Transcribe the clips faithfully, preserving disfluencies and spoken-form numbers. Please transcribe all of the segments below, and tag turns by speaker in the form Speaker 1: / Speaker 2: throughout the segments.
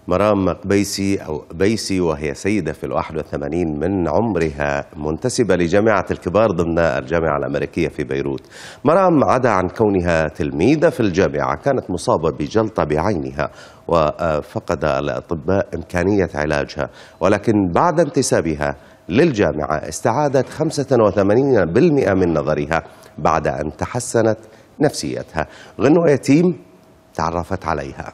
Speaker 1: مرام قبيسي أو قبيسي، وهي سيدة في الواحد والثمانين من عمرها، منتسبة لجامعة الكبار ضمن الجامعة الأمريكية في بيروت. مرام عدا عن كونها تلميذة في الجامعة كانت مصابة بجلطة بعينها، وفقد الأطباء إمكانية علاجها، ولكن بعد انتسابها للجامعة استعادت خمسة وثمانين بالمئة من نظرها بعد أن تحسنت نفسيتها. غنوة يتيم تعرفت عليها.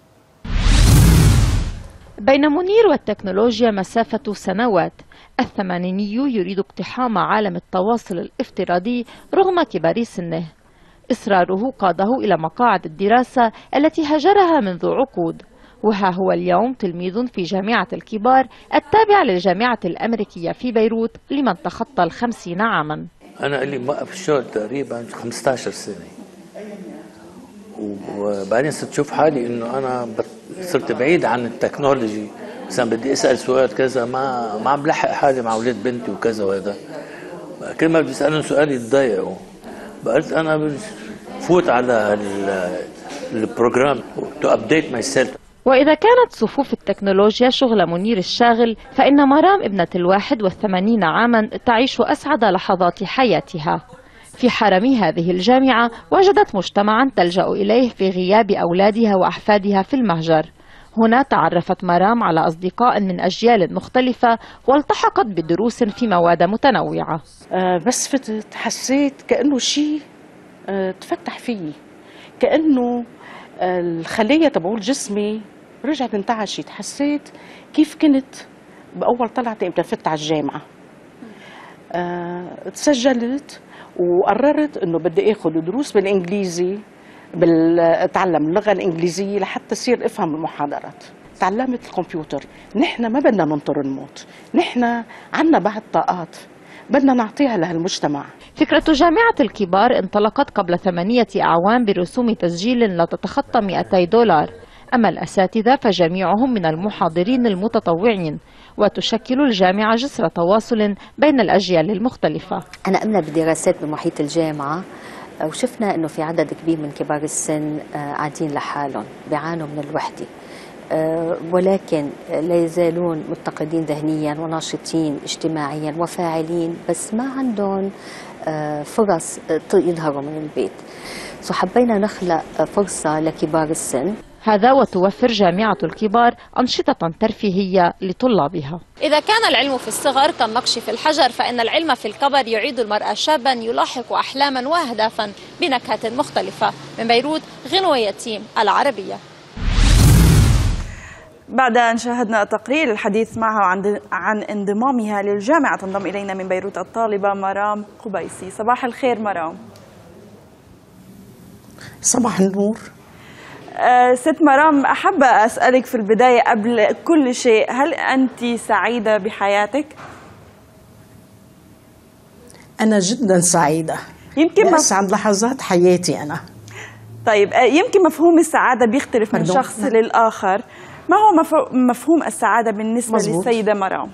Speaker 2: بين منير والتكنولوجيا مسافة سنوات. الثمانيني يريد اقتحام عالم التواصل الافتراضي رغم كبر سنه. إصراره قاده إلى مقاعد الدراسة التي هجرها منذ عقود، وها هو اليوم تلميذ في جامعة الكبار التابعة للجامعة الأمريكية في بيروت لمن تخطى الخمسين عاما.
Speaker 3: أنا اللي موقف الشغل تقريبا خمسة عشر سنة، وبعدين صرت أشوف حالي إنه أنا صرت بعيد عن التكنولوجي. مثلا بدي أسأل سؤال كذا ما ما عم بلحق حالي مع أولاد بنتي وكذا، وهذا كل ما بدي أسألهم سؤال يتضايقوا. قلت أنا بفوت على البروجرام to update myself.
Speaker 2: وإذا كانت صفوف التكنولوجيا شغل منير الشاغل، فإن مرام ابنة الواحد والثمانين عاما تعيش أسعد لحظات حياتها. في حرم هذه الجامعة وجدت مجتمعا تلجأ إليه في غياب أولادها وأحفادها في المهجر. هنا تعرفت مرام على أصدقاء من أجيال مختلفة والتحقت بدروس في مواد متنوعة.
Speaker 4: أه بس فتت حسيت كأنه شيء أه تفتح فيه، كأنه أه الخلية تبعول جسمي رجعت انتعشت. حسيت كيف كنت بأول طلعتي امتى فت على الجامعة. أه تسجلت وقررت انه بدي اخذ دروس بالانجليزي، بتعلم اللغه الانجليزيه لحتى اصير افهم المحاضرات. تعلمت الكمبيوتر. نحن ما بدنا ننطر نموت، نحن عنا بعض طاقات بدنا نعطيها لهالمجتمع.
Speaker 2: فكرة جامعة الكبار انطلقت قبل ثمانية أعوام برسوم تسجيل لا تتخطى مئتي دولار، أما الأساتذة فجميعهم من المحاضرين المتطوعين، وتشكل الجامعة جسر تواصل بين الأجيال المختلفة.
Speaker 5: أنا أمنة بدراسات بمحيط الجامعة، وشفنا أنه في عدد كبير من كبار السن قاعدين لحالهم بيعانوا من الوحدة، ولكن لا يزالون متقدين ذهنيا وناشطين اجتماعيا وفاعلين، بس ما عندهم فرص يظهروا من البيت. فحبينا نخلق فرصة لكبار السن.
Speaker 2: هذا وتوفر جامعة الكبار أنشطة ترفيهية لطلابها.
Speaker 6: إذا كان العلم في الصغر كالنقش في الحجر، فإن العلم في الكبر يعيد المرء شابا يلاحق أحلاما وأهدافا بنكهات مختلفة. من بيروت، غنوة يتيم، العربية.
Speaker 7: بعد أن شاهدنا التقرير الحديث معها عن عن انضمامها للجامعة، تنضم إلينا من بيروت الطالبة مرام قبيسي. صباح الخير مرام.
Speaker 8: صباح النور.
Speaker 7: أه ست مرام، أحب أسألك في البداية قبل كل شيء، هل أنت سعيدة بحياتك؟
Speaker 8: أنا جدا سعيدة، يمكن أسعد لحظات حياتي أنا.
Speaker 7: طيب يمكن مفهوم السعادة بيختلف من شخص للآخر، ما هو مفهوم السعادة بالنسبة مزبوط. للسيدة مرام؟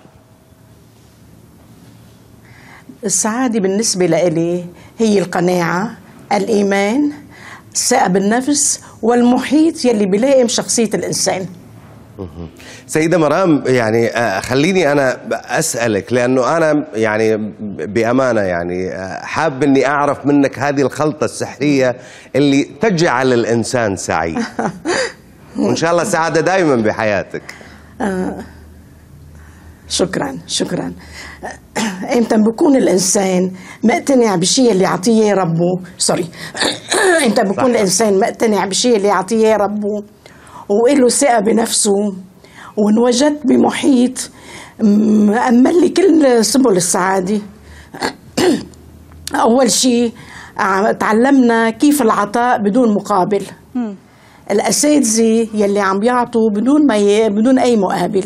Speaker 8: السعادة بالنسبة لي هي القناعة، الإيمان، الثقة بالنفس، والمحيط يلي بيلائم شخصية الإنسان.
Speaker 1: سيدة مرام، يعني خليني أنا أسألك، لأنه أنا يعني بأمانة يعني حاب أني أعرف منك هذه الخلطة السحرية اللي تجعل الإنسان سعيد. وإن شاء الله سعادة دائما بحياتك.
Speaker 8: آه شكرا شكرا. امتى بكون الانسان مقتنع بشيء اللي يعطيه ربه، سوري امتى بكون الانسان مقتنع بشيء اللي يعطيه ربه وله ثقه بنفسه، وانوجدت بمحيط مأمن لي كل سبل السعاده. اول شيء تعلمنا كيف العطاء بدون مقابل. الاساتذه يلي عم يعطوا بدون ما ي... بدون اي مقابل.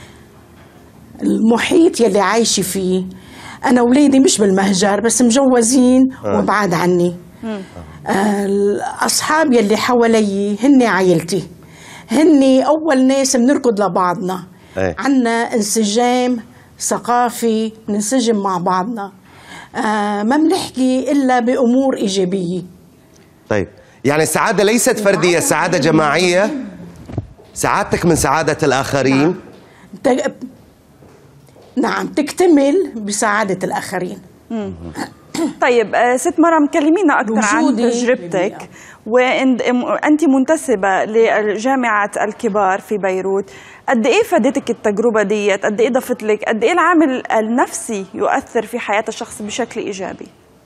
Speaker 8: المحيط يلي عايشة فيه، أنا ولادي مش بالمهجر بس مجوزين آه. وبعاد عني. آه الأصحاب يلي حوالي هن عائلتي، هن أول ناس بنركض لبعضنا. أي. عنا انسجام ثقافي، بننسجم مع بعضنا. آه ما بنحكي إلا بأمور إيجابية.
Speaker 1: طيب يعني السعادة ليست فردية، السعادة جماعية. سعادتك من سعادة الآخرين؟
Speaker 8: نعم. تج... نعم تكتمل بسعادة الآخرين.
Speaker 7: طيب ست مرام كلمينا أكثر عن تجربتك، وأنت منتسبة لجامعة الكبار في بيروت. قد إيه فادتك التجربة ديت؟ قد إيه ضفت لك؟ قد إيه العامل النفسي يؤثر في حياة الشخص بشكل إيجابي؟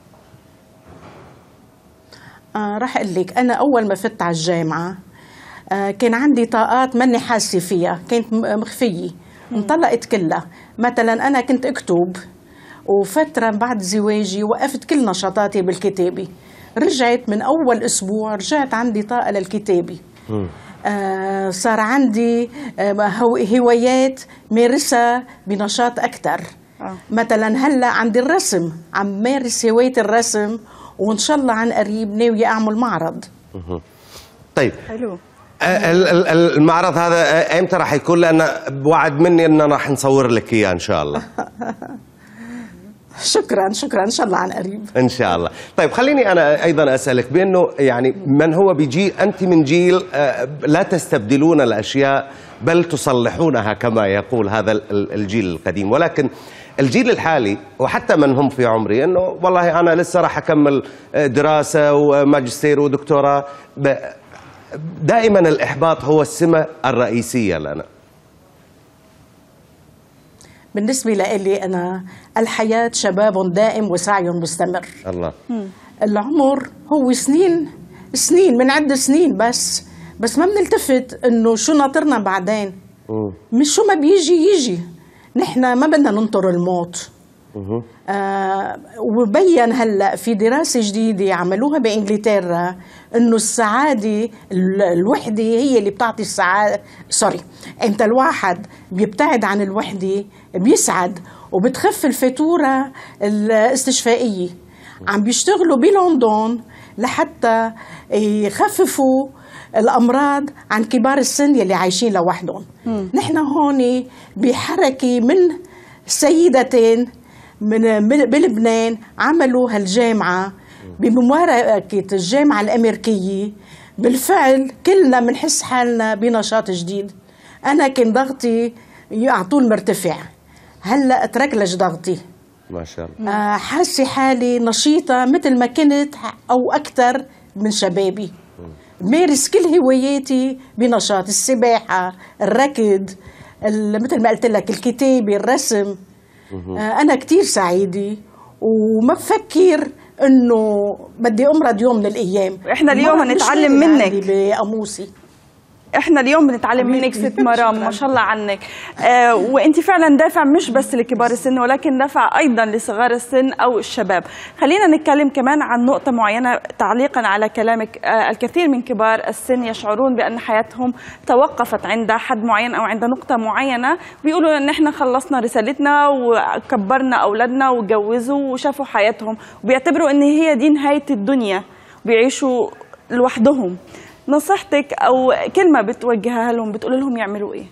Speaker 8: آه راح أقول لك، أنا أول ما فت على الجامعة آه كان عندي طاقات ماني حاسة فيها، كانت مخفية انطلقت كلها. مثلا أنا كنت أكتب، وفترة بعد زواجي وقفت كل نشاطاتي بالكتابة. رجعت من أول أسبوع رجعت عندي طاقة للكتابة. آه صار عندي آه هوايات مارسها بنشاط أكتر. آه. مثلا هلأ عندي الرسم، عم مارس هواية الرسم، وإن شاء الله عن قريب ناوية أعمل معرض.
Speaker 1: طيب
Speaker 7: حلو.
Speaker 1: المعرض هذا ايمتى راح يكون؟ لأن بوعد مني أن راح نصور لك إياه إن شاء الله.
Speaker 8: شكرا شكرا، ان شاء الله عن قريب
Speaker 1: ان شاء الله. طيب خليني انا ايضا اسالك بانه يعني من هو بجيل، انت من جيل لا تستبدلون الاشياء بل تصلحونها كما يقول هذا الجيل القديم، ولكن الجيل الحالي وحتى من هم في عمري انه والله انا لسه راح اكمل دراسه وماجستير ودكتوراه، دائما الاحباط هو السمه الرئيسيه لنا.
Speaker 8: بالنسبة لي أنا الحياة شباب دائم وسعي مستمر.
Speaker 1: الله.
Speaker 8: العمر هو سنين سنين من عدة سنين بس بس ما بنلتفت إنه شو ناطرنا بعدين. مش شو ما بيجي يجي، نحن ما بدنا ننطر الموت. آه وبين هلا في دراسة جديدة عملوها بإنجلترا إنه السعادة الوحدة هي اللي بتعطي السعادة. سوري، أنت الواحد بيبتعد عن الوحدة بيسعد وبتخف الفاتورة الاستشفائية. عم بيشتغلوا بلندن لحتى يخففوا الأمراض عن كبار السن يلي عايشين لوحدهم. نحن هون بحركة من سيدتين من بلبنان عملوا هالجامعة بممارسة الجامعة الأمريكية. بالفعل كلنا بنحس حالنا بنشاط جديد. أنا كان ضغطي على طول مرتفع، هلا اتركلج ضغطي
Speaker 1: ما شاء الله.
Speaker 8: آه حاسة حالي نشيطة مثل ما كنت أو أكثر من شبابي. مارس كل هواياتي بنشاط، السباحة، الركض، مثل ما قلت لك الكتابة، الرسم. آه أنا كتير سعيدة وما بفكر إنه بدي أمرض يوم من الأيام.
Speaker 7: إحنا اليوم نتعلم منك
Speaker 8: بقاموسي.
Speaker 7: احنا اليوم بنتعلم منك ست مرام، ما شاء الله عنك. آه وانت فعلا دافع مش بس لكبار السن ولكن دافع ايضا لصغار السن او الشباب. خلينا نتكلم كمان عن نقطة معينة تعليقا على كلامك. آه الكثير من كبار السن يشعرون بان حياتهم توقفت عند حد معين او عند نقطة معينة، بيقولوا ان احنا خلصنا رسالتنا وكبرنا اولادنا وجوزوا وشافوا حياتهم، وبيعتبروا ان هي دي نهاية الدنيا، بيعيشوا لوحدهم. نصيحتك أو كلمة بتوجهها لهم بتقول لهم يعملوا إيه؟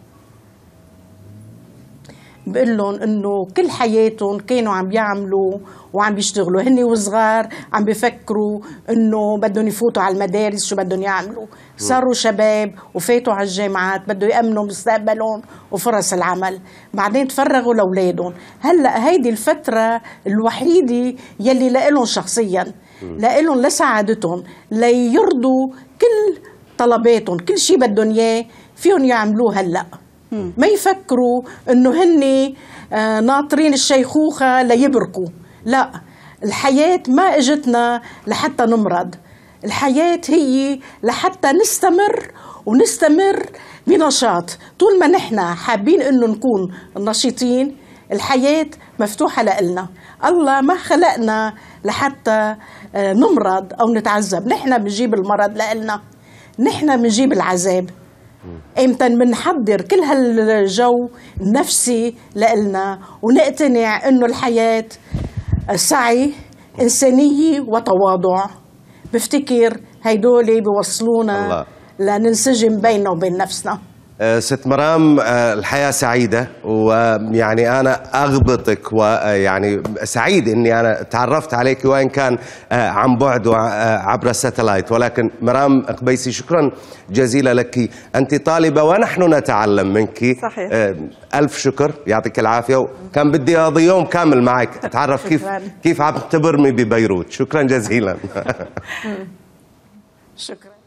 Speaker 8: بقول لهم إنه كل حياتهم كانوا عم بيعملوا وعم بيشتغلوا، هني وصغار عم بيفكروا إنه بدهم يفوتوا على المدارس شو بدهم يعملوا، صاروا شباب وفاتوا على الجامعات بدهم يأمنوا مستقبلهم وفرص العمل، بعدين تفرغوا لأولادهم. هلأ هيدي الفترة الوحيدة يلي لإلهم شخصياً، لإلهم لسعادتهم، ليرضوا كل طلباتهم، كل شيء بدهم اياه فيهم يعملوه هلا. ما يفكروا انه هن آه ناطرين الشيخوخه ليبركوا، لا، الحياه ما اجتنا لحتى نمرض، الحياه هي لحتى نستمر ونستمر بنشاط. طول ما نحن حابين انه نكون نشيطين الحياه مفتوحه لنا. الله ما خلقنا لحتى نمرض أو نتعذب، نحن بنجيب المرض لإلنا، نحن بنجيب العذاب. إمتى بنحضر كل هالجو النفسي لإلنا ونقتنع إنه الحياة سعي، إنسانية وتواضع. بفتكر هيدولي بيوصلونا لننسجم بيننا وبين نفسنا.
Speaker 1: ست مرام، الحياة سعيدة، ويعني أنا أغبطك ويعني سعيد أني أنا تعرفت عليك وإن كان عن بعد عبر الساتلايت. ولكن مرام قبيسي، شكرا جزيلا لك، أنت طالبة ونحن نتعلم منك.
Speaker 7: صحيح.
Speaker 1: ألف شكر، يعطيك العافية، وكان بدي أقضي يوم كامل معك أتعرف كيف كيف عم تبرمي ببيروت. شكرا جزيلا.
Speaker 8: شكرا.